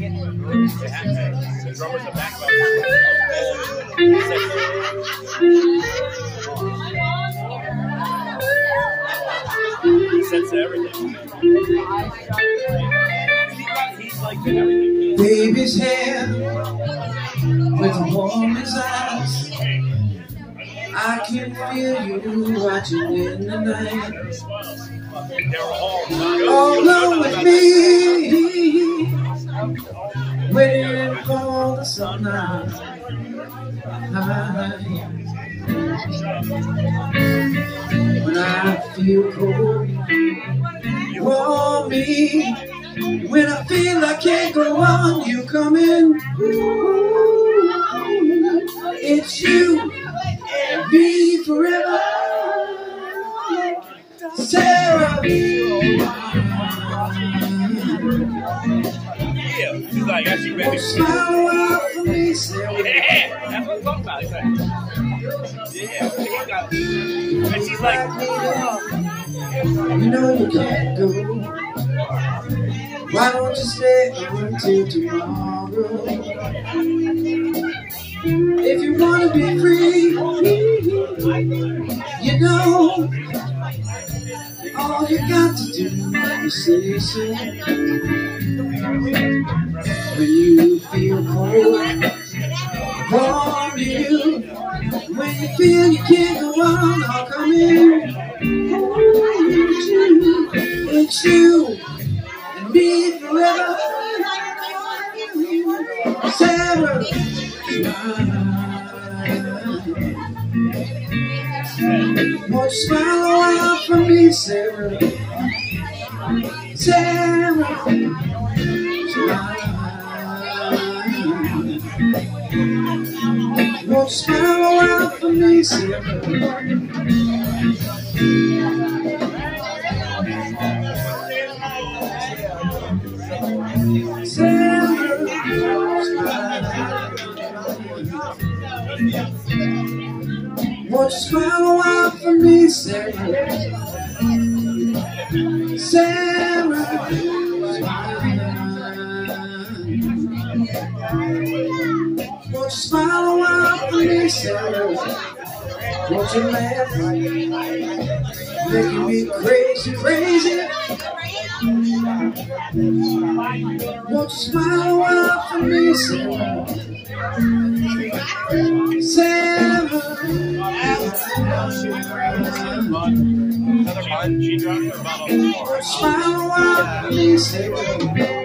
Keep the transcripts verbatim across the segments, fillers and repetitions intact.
The drummer's a backbone. He sets everything. He's like everything. Baby's hair with the warmest eyes. I can feel you watching in the night. All alone with me, waiting for the sunrise. When I feel cold, you warm me. When I feel I can't go on, you come in. It's you and me forever, Sarah. Yeah, she's like, I she ready. Smile out for me, Sarah. Yeah, that's what I'm talking about. It's like, yeah, and she's like, you know you can't go. Why don't you stay until tomorrow? If you want to be free, you know, all you got to do is say so. When you feel cold, warm to you. When you feel you can't go on, I'll come in. It's you, it's you and me forever, Sarah. Won't you smile a while for me, Sarah? Sarah, smile. Won't you smile a while for me, Sarah? Sarah, won't you smile a while for me, Sarah? Sarah, won't you smile a while for me, Sarah? Won't you laugh, making me crazy, crazy? Won't you smile a while for me, Sarah? Sarah, smile a while for me, Sarah.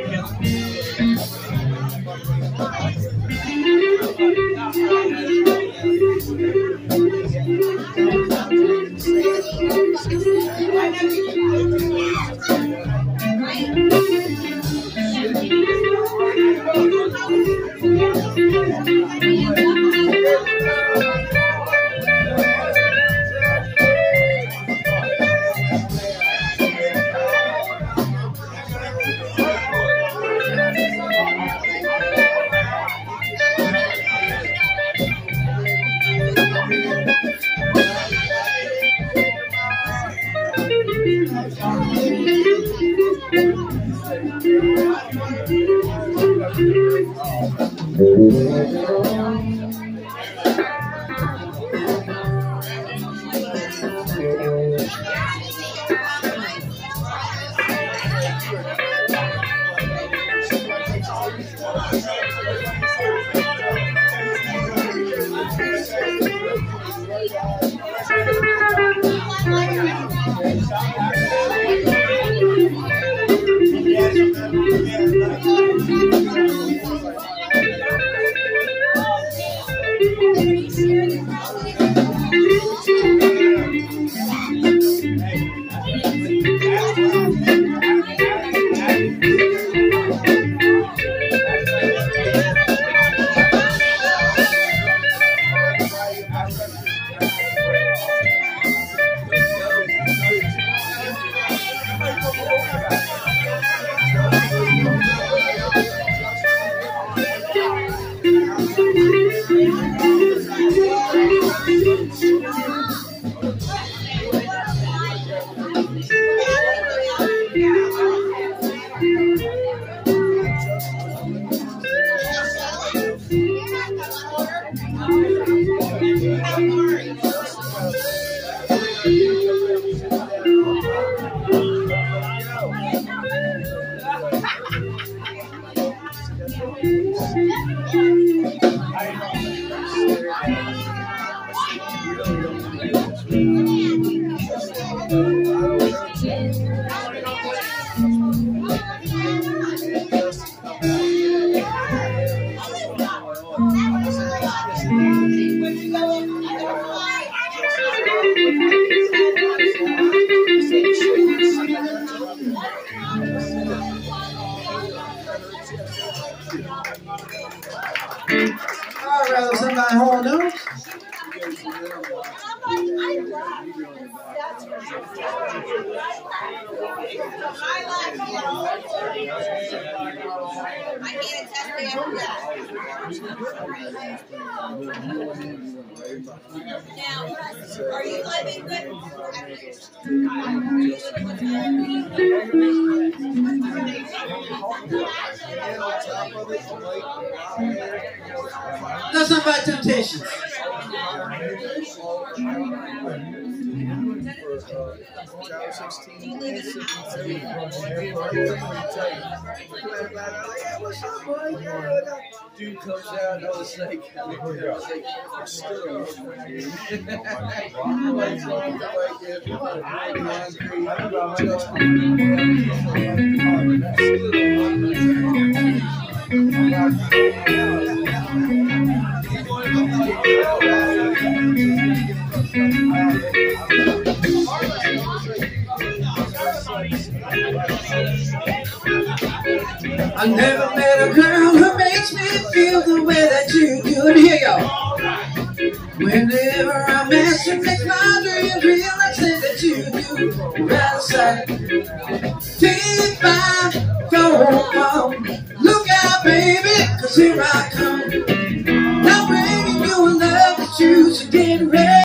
I'd rather somebody hold notes. I can't attest to that. Now, are you living good? That's not about Temptations. Do you live in a house? Dude comes out and I was like, I was like, still I never met a girl who makes me feel the way that you do. And here y'all. Whenever I'm asked to make my dreams real, I say that you do. Right aside. Take five, go home.